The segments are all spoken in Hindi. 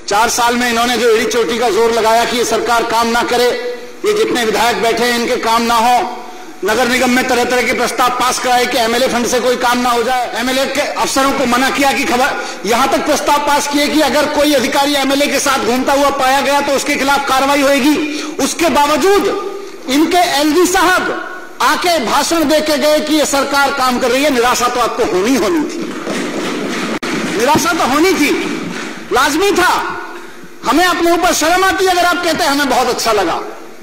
4 साल में इन्होंने जो एड़ी चोटी का जोर लगाया कि ये सरकार काम ना करे, ये जितने विधायक बैठे हैं इनके काम ना हो, नगर निगम में तरह तरह के प्रस्ताव पास कराए कि एमएलए फंड से कोई काम ना हो जाए, एमएलए के अफसरों को मना किया कि खबर, यहां तक प्रस्ताव पास किए कि अगर कोई अधिकारी एमएलए के साथ घूमता हुआ पाया गया तो उसके खिलाफ कार्रवाई होगी। उसके बावजूद इनके एलजी साहब आके भाषण दे के गए कि ये सरकार काम कर रही है। निराशा तो आपको होनी थी, निराशा तो होनी थी, लाजमी था। हमें अपने ऊपर शर्म आती है अगर आप कहते हैं हमें बहुत अच्छा लगा।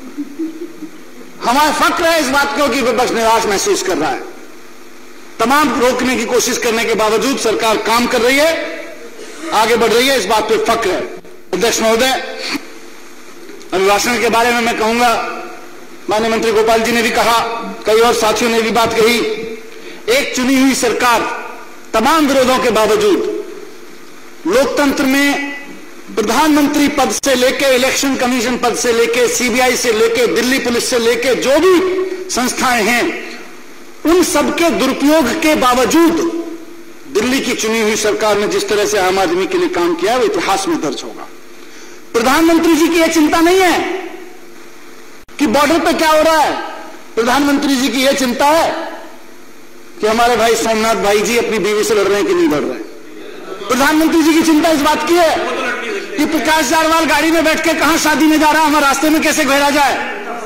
हमारा फक्र है इस बात को कि विपक्ष निराश महसूस कर रहा है। तमाम रोकने की कोशिश करने के बावजूद सरकार काम कर रही है, आगे बढ़ रही है, इस बात पे फक्र है। अध्यक्ष महोदय, अभिभाषण के बारे में मैं कहूंगा, माननीय मंत्री गोपाल जी ने भी कहा, कई और साथियों ने भी बात कही, एक चुनी हुई सरकार तमाम विरोधों के बावजूद लोकतंत्र में प्रधानमंत्री पद से लेके इलेक्शन कमीशन पद से लेके सीबीआई से लेके दिल्ली पुलिस से लेके जो भी संस्थाएं हैं, उन सबके दुरुपयोग के बावजूद दिल्ली की चुनी हुई सरकार ने जिस तरह से आम आदमी के लिए काम किया वो इतिहास में दर्ज होगा। प्रधानमंत्री जी की यह चिंता नहीं है कि बॉर्डर पे क्या हो रहा है, प्रधानमंत्री जी की यह चिंता है कि हमारे भाई सोमनाथ भाई जी अपनी बीवी से लड़ रहे हैं कि नहीं लड़ रहे हैं। प्रधानमंत्री जी की चिंता इस बात की है कि प्रकाश जारवाल गाड़ी में बैठ के कहां शादी में जा रहा है, हमारे रास्ते में कैसे घेरा जाए।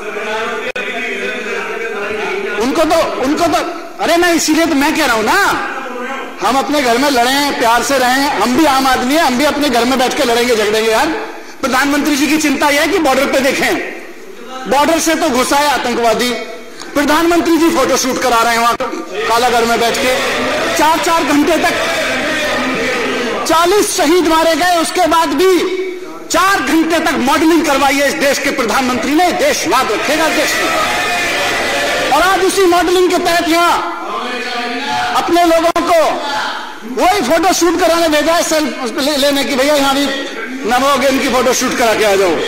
उनको तो अरे मैं इसीलिए तो मैं कह रहा हूं ना, हम अपने घर में लड़ें, प्यार से रहें, हम भी आम आदमी हैं, हम भी अपने घर में बैठ के लड़ेंगे झगड़ेंगे यार। प्रधानमंत्री जी की चिंता यह है कि बॉर्डर पे देखें, बॉर्डर से तो घुसा है आतंकवादी, प्रधानमंत्री जी फोटो शूट करा रहे हैं वहां कालागढ़ में बैठ के, 4-4 घंटे तक 40 शहीद मारे गए, उसके बाद भी 4 घंटे तक मॉडलिंग करवाई है इस देश के प्रधानमंत्री ने। देश याद रखेगा देश में। और आज उसी मॉडलिंग के तहत यहां अपने लोगों को वही फोटो शूट कराने भेजा है, सेल्फी लेने की, भैया यहां भी नमोगे इनकी फोटो शूट करा के आ जाओ।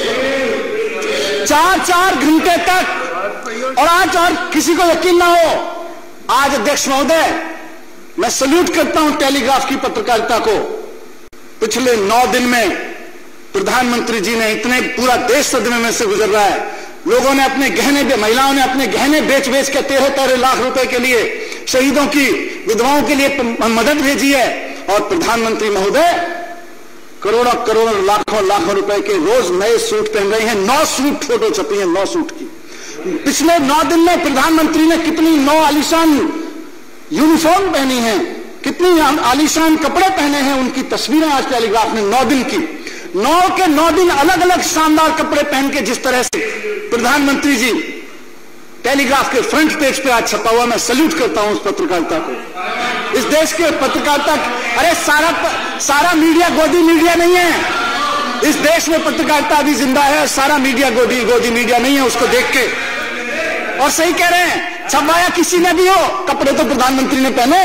4-4 घंटे तक। और आज और किसी को यकीन ना हो, आज अध्यक्ष महोदय मैं सल्यूट करता हूं टेलीग्राफ की पत्रकारिता को। पिछले 9 दिन में प्रधानमंत्री जी ने इतने, पूरा देश सदमे में से गुजर रहा है, लोगों ने अपने गहने, महिलाओं ने अपने गहने बेच के 13-13 लाख रुपए के लिए शहीदों की विधवाओं के लिए मदद भेजी है। और प्रधानमंत्री महोदय करोड़ों लाखों रुपए के रोज नए सूट पहन रहे हैं। 9 सूट फोटो छपी है, 9 सूट की। पिछले 9 दिन में प्रधानमंत्री ने कितनी 9 आलीशान यूनिफॉर्म पहनी है, कितनी आलीशान कपड़े पहने हैं, उनकी तस्वीरें आज टेलीग्राफ ने 9 दिन की, 9 के 9 दिन अलग अलग शानदार कपड़े पहन के जिस तरह से प्रधानमंत्री जी टेलीग्राफ के फ्रंट पेज पे आज छपा हुआ, मैं सल्यूट करता हूं उस पत्रकारिता को, इस देश के पत्रकारिता। अरे सारा मीडिया गोदी मीडिया नहीं है, इस देश में पत्रकारिता भी जिंदा है, सारा मीडिया गोदी मीडिया नहीं है। उसको देख के, और सही कह रहे हैं, छपाया किसी ने भी हो, कपड़े तो प्रधानमंत्री ने पहने।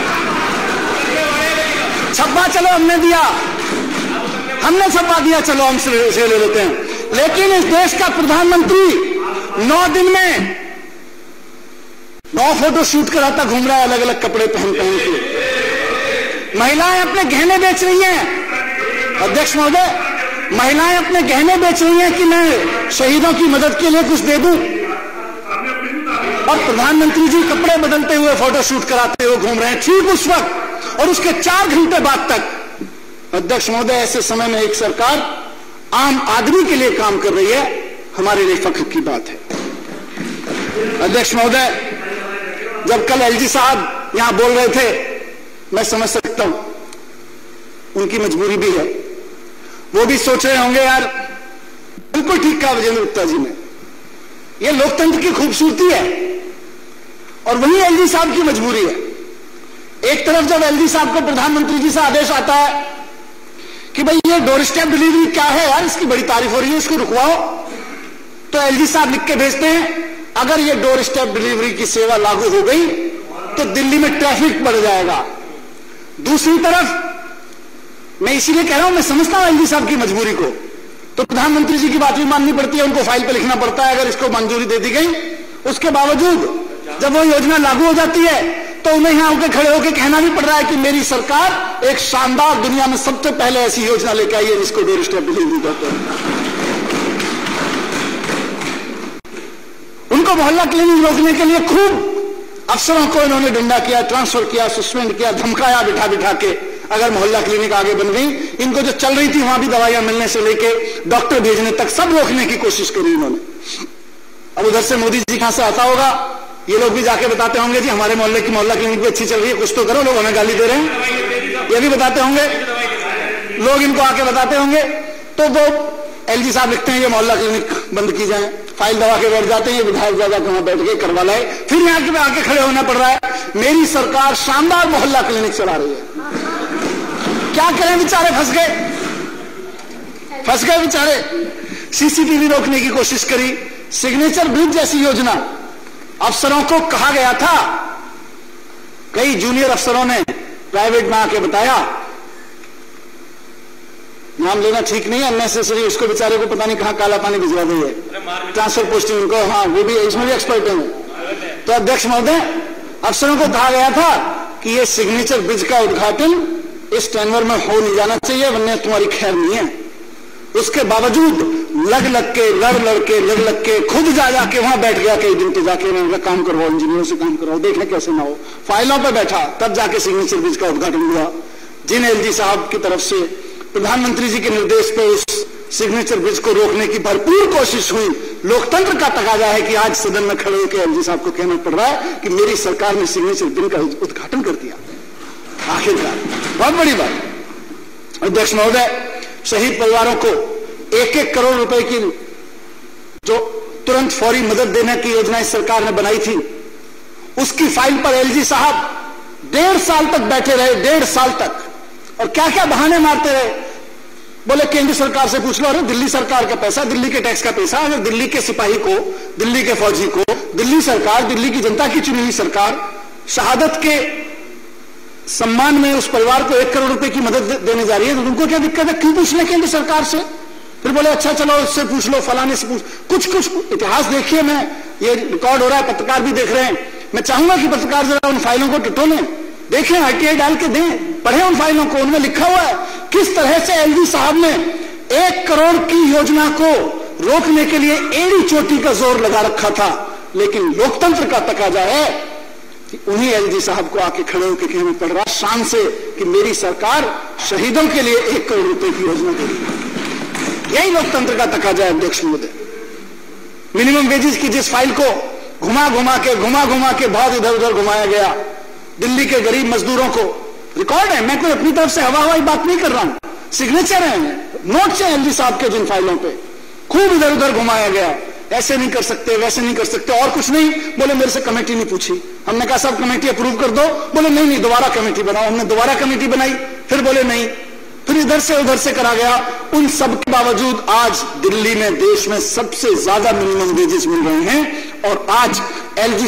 छपा चलो हमने दिया, हमने छपा दिया, चलो हम से ले लेते हैं। लेकिन इस देश का प्रधानमंत्री 9 दिन में 9 फोटो शूट कराता घूम रहा है, अलग अलग कपड़े पहन के। महिलाएं अपने गहने बेच रही हैं अध्यक्ष महोदय, महिलाएं अपने गहने बेच रही हैं कि मैं शहीदों की मदद के लिए कुछ दे दूं। और प्रधानमंत्री जी कपड़े बदलते हुए फोटो शूट कराते हुए घूम रहे हैं ठीक उस वक्त, और उसके 4 घंटे बाद तक। अध्यक्ष महोदय, ऐसे समय में एक सरकार आम आदमी के लिए काम कर रही है, हमारे लिए फख्र की बात है। अध्यक्ष महोदय, जब कल एलजी साहब यहां बोल रहे थे, मैं समझ सकता हूं, उनकी मजबूरी भी है, वो भी सोच रहे होंगे यार, बिल्कुल ठीक कहा विजेंद्र गुप्ता जी ने, ये लोकतंत्र की खूबसूरती है और वही एलजी साहब की मजबूरी है। एक तरफ जब एलजी साहब को प्रधानमंत्री जी से आदेश आता है कि भाई ये डोर स्टेप डिलीवरी क्या है यार, इसकी बड़ी तारीफ हो रही है, इसको रुकवाओ, तो एलजी साहब लिख के भेजते हैं, अगर ये डोर स्टेप डिलीवरी की सेवा लागू हो गई तो दिल्ली में ट्रैफिक बढ़ जाएगा। दूसरी तरफ मैं इसीलिए कह रहा हूं, मैं समझता हूं एलजी साहब की मजबूरी को, तो प्रधानमंत्री जी की बात भी माननी पड़ती है, उनको फाइल पे लिखना पड़ता है। अगर इसको मंजूरी दे दी गई, उसके बावजूद जब वो योजना लागू हो जाती है तो उन्हें यहां होकर खड़े होकर कहना भी पड़ रहा है कि मेरी सरकार एक शानदार, दुनिया में सबसे पहले ऐसी योजना लेकर आई है जिसको डोर स्टेप डिलीवरी कहते हैं। उनको मोहल्ला क्लिनिक रोकने के लिए खूब अफसरों को इन्होंने डंडा किया, ट्रांसफर किया, सस्पेंड किया, धमकाया बिठा बिठा के। अगर मोहल्ला क्लिनिक आगे बन गई, इनको जो चल रही थी वहां भी दवाइयां मिलने से लेके डॉक्टर भेजने तक सब रोकने की कोशिश करी इन्होंने। अब उधर से मोदी जी कहां से आता होगा, ये लोग भी जाके बताते होंगे जी हमारे मोहल्ले की मोहल्ला क्लिनिक भी अच्छी चल रही है, कुछ तो करो, लोग हमें गाली दे रहे हैं, ये भी बताते होंगे, लोग इनको आके बताते होंगे। तो वो एलजी साहब लिखते हैं ये मोहल्ला क्लिनिक बंद की जाए, फाइल दबा के बैठ जाते हैं, विधायक ज्यादा वहां बैठ के करवा लाए, फिर यहाँ के आके खड़े होना पड़ रहा है। मेरी सरकार शानदार मोहल्ला क्लिनिक चला रही है। क्या करें बेचारे, फंस गए बेचारे। सीसीटीवी रोकने की कोशिश करी, सिग्नेचर ब्रिज जैसी योजना, अफसरों को कहा गया था, कई जूनियर अफसरों ने प्राइवेट में आके बताया, नाम लेना ठीक नहीं है, अननेसेसरी, उसको बेचारे को पता नहीं कहां काला पानी भिजवा दी है, ट्रांसफर पोस्टिंग उनको, हाँ वो भी इसमें भी एक्सपर्ट है। तो अध्यक्ष महोदय, अफसरों को कहा गया था कि ये सिग्नेचर ब्रिज का उद्घाटन इस टेनवर में हो नहीं जाना चाहिए, वरना तुम्हारी खैर नहीं है। उसके बावजूद लग लग के खुद जा जाके वहां बैठ गया, कई दिन तो जाके उन्होंने काम करवाओ, इंजीनियरों से काम करवाओ, देखें कैसे ना हो, फाइलों पे बैठा, तब जाके सिग्नेचर ब्रिज का उद्घाटन हुआ। जिन एलजी साहब की तरफ से प्रधानमंत्री जी के निर्देश पे उस सिग्नेचर ब्रिज को रोकने की भरपूर कोशिश हुई। लोकतंत्र का तकाजा है कि आज सदन में खड़े होकर एलजी साहब को कहना पड़ रहा है कि मेरी सरकार ने सिग्नेचर ब्रिज का उद्घाटन कर दिया। आखिरकार बहुत बड़ी बात। अध्यक्ष महोदय, शहीद परिवारों को 1-1 करोड़ रुपए की जो तुरंत फौरी मदद देने की योजना इस सरकार ने बनाई थी, उसकी फाइल पर एलजी साहब 1.5 साल तक बैठे रहे, 1.5 साल तक, और क्या क्या बहाने मारते रहे। बोले केंद्र सरकार से पूछ लो, अरे दिल्ली सरकार का पैसा, दिल्ली के टैक्स का पैसा, अगर दिल्ली के सिपाही को, दिल्ली के फौजी को दिल्ली सरकार, दिल्ली की जनता की चुनी हुई सरकार शहादत के सम्मान में उस परिवार को 1 करोड़ रुपए की मदद देने जा रही है, तो उनको क्या दिक्कत है, क्यों पूछ ले केंद्र सरकार से। फिर बोले अच्छा चलो उससे पूछ लो, फलाने से पूछ, कुछ इतिहास देखिए, मैं ये रिकॉर्ड हो रहा है, पत्रकार भी देख रहे हैं, मैं चाहूंगा कि पत्रकार जरा उन फाइलों को टटोलें, देखें, आरटीआई डाल के दें, पढ़ें उन फाइलों को, उनमें लिखा हुआ है किस तरह से एलजी साहब ने 1 करोड़ की योजना को रोकने के लिए एड़ी चोटी का जोर लगा रखा था। लेकिन लोकतंत्र का तकाजा है कि उन्हीं एलजी साहब को आके खड़े होकर कहना पड़ रहा शान से कि मेरी सरकार शहीदों के लिए 1 करोड़ रुपए की योजना दे रही है। यही लोकतंत्र का तकाजा है अध्यक्ष महोदय। मिनिमम वेजेस की जिस फाइल को घुमा घुमा के बहुत इधर उधर घुमाया गया, दिल्ली के गरीब मजदूरों को, रिकॉर्ड है, मैं कोई अपनी तरफ से हवाई बात नहीं कर रहा हूं, सिग्नेचर है, नोट्स हैं एलजी साहब के जिन फाइलों पे, खूब इधर उधर घुमाया गया, ऐसे नहीं कर सकते, वैसे नहीं कर सकते, और कुछ नहीं। बोले मेरे से कमेटी नहीं पूछी, हमने कहा सब कमेटी अप्रूव कर दो, बोले नहीं दोबारा कमेटी बनाओ, हमने दोबारा कमेटी बनाई, फिर बोले नहीं, फिर इधर से उधर से करा गया। उन सब के बावजूद आज दिल्ली में, देश में सबसे ज्यादा मिनिमम वेजेस मिल रहे हैं। और आज एलजी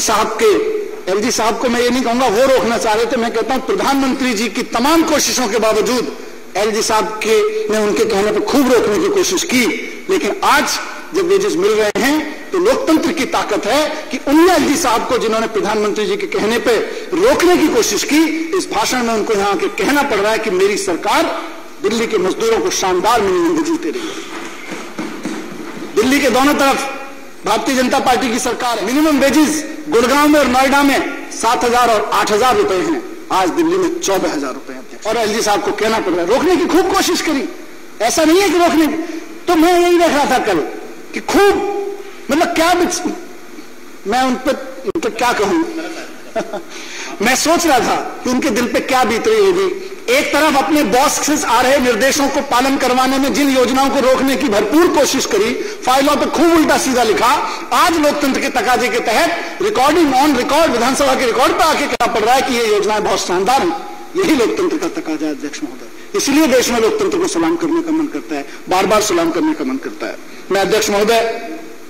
साहब को मैं ये नहीं कहूंगा वो रोकना चाह रहे थे, मैं कहता हूं प्रधानमंत्री जी की तमाम कोशिशों के बावजूद एलजी साहब ने उनके कहने पर खूब रोकने की कोशिश की, लेकिन आज जब वेजेस मिल रहे हैं तो लोकतंत्र की ताकत है कि उन एलजी साहब को जिन्होंने प्रधानमंत्री जी के कहने पे रोकने की कोशिश की, इस भाषण में उनको यहां के कहना पड़ रहा है कि मेरी सरकार दिल्ली के मजदूरों को शानदार मिनिमम वेजेस दे रही है। दिल्ली के दोनों तरफ भारतीय जनता पार्टी की सरकार है। मिनिमम वेजेस गुड़गांव में और नोएडा में 7,000 और 8,000 रुपए हैं, आज दिल्ली में 14,000 रुपए हैं। और एलजी साहब को कहना पड़ रहा है, रोकने की खूब कोशिश करी, ऐसा नहीं है कि रोकने। तो मैं यही देख रहा था कल कि खूब, मतलब क्या मैं उन पर क्या कहूं मैं सोच रहा था कि उनके दिल पे क्या बीत रही होगी। एक तरफ अपने बॉस से आ रहे निर्देशों को पालन करवाने में जिन योजनाओं को रोकने की भरपूर कोशिश करी, फाइलों पे खूब उल्टा सीधा लिखा, आज लोकतंत्र के तकाजे के तहत रिकॉर्डिंग ऑन रिकॉर्ड विधानसभा के रिकॉर्ड पर आके कहना पड़ रहा है कि ये योजनाएं बहुत शानदार हैं। यही लोकतंत्र का तकाजा है अध्यक्ष महोदय। इसलिए देश में लोकतंत्र को सलाम करने का मन करता है, बार बार सलाम करने का मन करता है। मैं अध्यक्ष महोदय,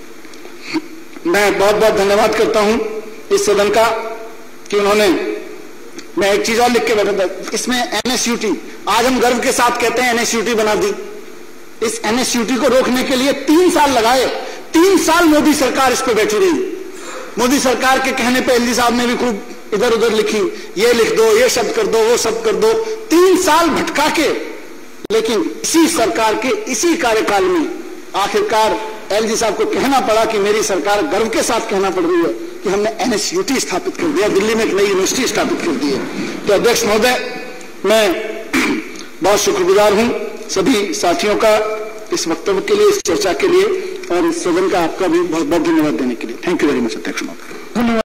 मैं बहुत बहुत धन्यवाद करता हूं इस सदन का कि उन्होंने, मैं एक चीज और लिख के बैठा था इसमें, एनएसयूटी, आज हम गर्व के साथ कहते हैं एनएसयूटी बना दी। इस एनएसयूटी को रोकने के लिए 3 साल लगाए, 3 साल मोदी सरकार इस पे बैठी रही। मोदी सरकार के कहने पे एलजी साहब ने भी खूब इधर उधर लिखी, ये लिख दो, ये शब्द कर दो, वो शब्द कर दो, 3 साल भटका के, लेकिन इसी सरकार के इसी कार्यकाल में आखिरकार एलजी साहब को कहना पड़ा कि मेरी सरकार, गर्व के साथ कहना पड़ रही है कि हमने एनएसयूटी स्थापित कर दिया, दिल्ली में एक नई यूनिवर्सिटी स्थापित कर दी है। तो अध्यक्ष महोदय, मैं बहुत शुक्रगुजार हूं सभी साथियों का इस वक्तव्य के लिए, इस चर्चा के लिए, और इस सदन का आपका भी बहुत बहुत धन्यवाद देने के लिए। थैंक यू वेरी मच अध्यक्ष महोदय।